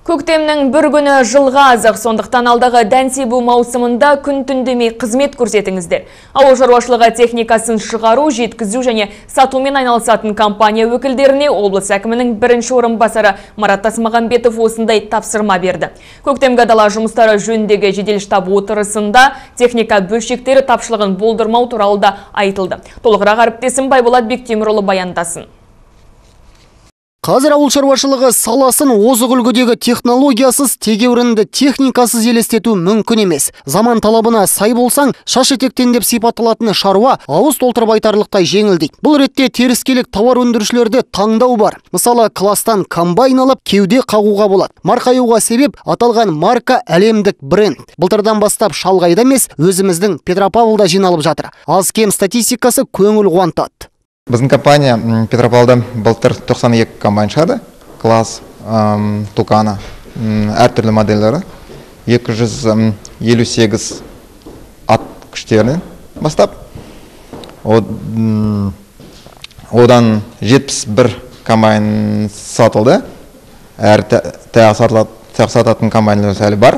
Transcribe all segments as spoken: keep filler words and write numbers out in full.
Көктемнің бір күні жылға азық, сондықтан алдағы дән себу маусымында күн түндемей қызмет көрсетіңіздер. Ауыл шаруашылығы техникасын шығару, жеткізу және сатумен айналысатын компания өкілдеріне облыс әкімінің бірінші орынбасары Марат Тасмағамбетов осындай тапсырма берді. Көктемгі дала жұмыстары жөніндегі жедел штаб отырысында техника бөлшектері тапшылығын болдырмау туралы да айтылды. Толығырақ әріптесім Байболат Бектемірұлы баяндасын. Қазір ауыл шаруашылығы саласын озық үлгідегі технологиясыз, тегеурінді техникасыз елестету мүмкін емес. Заман талабына сай болсаң, шаш етектен деп сипатталатын шаруа ауыз толтырып айтарлықтай жеңілдейді. Бұл ретте теріскелік тауар өндірушілерде таңдау бар. Мысалы, кластан комбайн алып, кеуде қағуға болады. Марқаюға себеп аталған марка әлемдік бренд. Былтырдан бастап шалғайда емес, өзіміздің Петропавлда жиналып жатыр. Аз кем статистикасы көңіл қуантады. Біздің компания Петропавлда былтыр тоқсан екі комбайн шығарды, класс, тукана, әртүрлі модельдері, екі жүз елу сегіз ат күштерінен бастап, одан жетпіс бір комбайн сатылды, әр таяқ сататын комбайнлер әлі бар.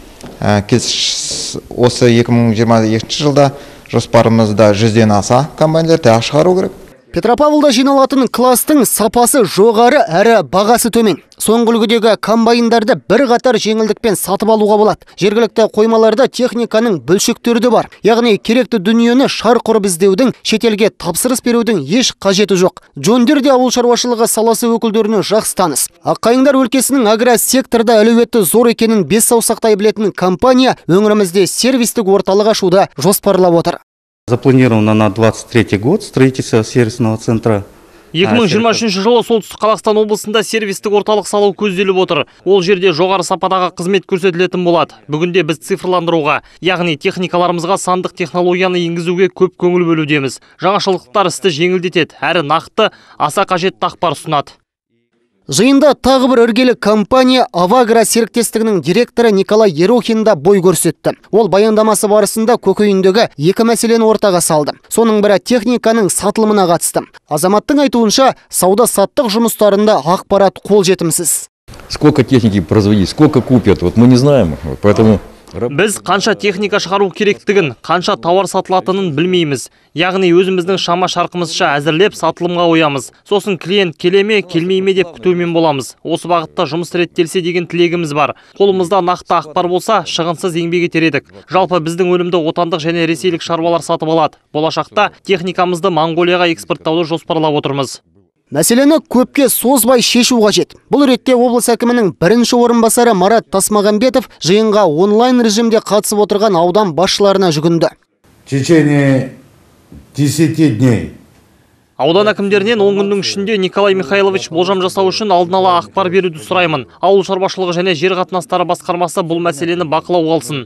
Осы екі мың жиырма екінші жылда жоспарымызда жүзден аса комбайнлер таяқ шығару керек. Петропавлда жиналатын кластың сапасы жоғары әрі бағасы төмен. Соңғы үлгідегі комбайндарды бір қатар жеңілдікпен сатып алуға болады. Жергілікті қоймаларда техниканың бөлшектері де бар. Яғни керекті дүниені шарқ ұрып іздеудің, шетелге тапсырыс берудің еш қажеті жоқ. Джон Дир де ауыл шаруашылығы саласы өкілдеріне жақсы таныс. Аққайыңдар өлкесінің агросекторда әлеуеті зор екенін бес саусақтай білетін компания өңірімізде сервистік орталық ашуды жоспарлап отыр. Запланировано на двадцать третий год строительство сервисного центра. екі мың жиырма үшінші жылы солтүстік Қазақстан облысында сервистік орталық салу көзделіп отыр. Ол жерде жоғары сападағы қызмет көрсетілетін болады. Бүгінде біз цифрландыруға, яғни техникаларымызға сандық технологияны енгізуге көп көңіл бөлудеміз. Жаңашылдықтар істі жеңілдетеді, әрі нақты, аса қажетті ақпар ұсынады. Жиында тағы бір іргелі компания Авагра серіктестігінің директоры Николай Ерохин да бой көрсетті. Ол баяндамасы барысында көкейіндегі екі мәселені ортаға салды. Соның бірі техниканың сатылымына қатысты. Азаматтың айтуынша, сауда-саттық жұмыстарында ақпарат қол жетімсіз. Сколько техники производить, сколько купят, вот мы не знаем, поэтому... Біз қанша техника шығару керектігін, қанша тауар сатылатынын білмейміз. Яғни өзіміздің шама шарқымызша әзірлеп сатылымға қоямыз. Сосын клиент келеме, келмейме деп күтумен боламыз. Осы бағытта жұмыс реттелсе деген тілегіміз бар. Қолымызда нақты ақпар болса, шығынсыз еңбек етер едік. Жалпы біздің өнімді отандық және ресейлік шаруалар сатып алады. Болашақта техникамызды Монғолияға экспорттауды жоспарлап отырмыз. Мәселені көпке созбай шешу қажет. Бұл ретте облыс әкімінің бірінші орынбасары Марат Тасмағамбетов жиынға онлайн режимде қатысып отырған аудан басшыларына жүгінді. В течение десяти дней. Аудан әкімдерінен он күннің ішінде Николай Михайлович болжам жасау үшін алдын ала ақпар беруді сұраймын. Ауыл шаруашылығы және жер қатынастары басқармасы бұл мәселені бақылауға алсын.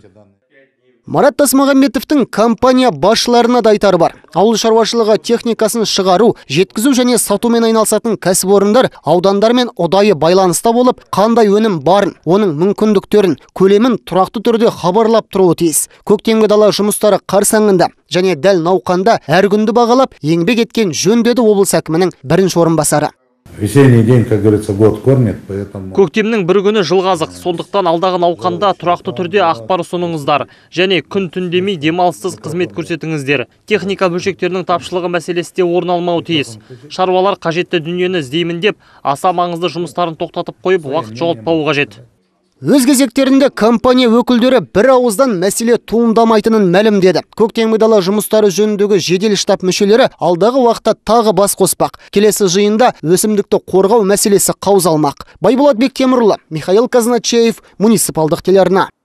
Марат Тасмағамбетовтың компания басшыларына да айтары бар. Ауыл шаруашылығы техникасын шығару, жеткізу және сатумен айналысатын кәсіпорындар аудандармен ұдайы байланыста болып, қандай өнім барын, оның мүмкіндіктерін, көлемін тұрақты түрде хабарлап тұруы тиіс. Көктемгі дала жұмыстары қарсаңында және дәл науқанда әр күнді бағалап, еңбек еткен жөн деді облыс әкімінің бірінші орынбасары. Весенний день, как говорится, год кормит, поэтому... Көктемнің бір күні жылға азық, сондықтан алдағы науқанда тұрақты түрде ақпар ұсыныңыздар және күн түндемей демалыссыз қызмет көрсетіңіздер. Техника бөлшектерінің тапшылығы мәселесі де орын алмауы тиіс. Шаруалар қажетті дүниені іздеймін деп, аса маңызды жұмыстарын тоқтатып қойып, уақыт жоғалтпауы қажет. Өз кезектерінде компания өкілдері бір ауыздан мәселе туындамайтынын мәлімдеді. Көктемгі дала жұмыстары жөніндегі жедел штаб мүшелері алдағы уақытта тағы бас қоспақ. Келесі жиында өсімдікті қорғау мәселесі қаузалмақ. Байболат Бектемірұлы, Михаил Казначеев, муниципалдық телеарна.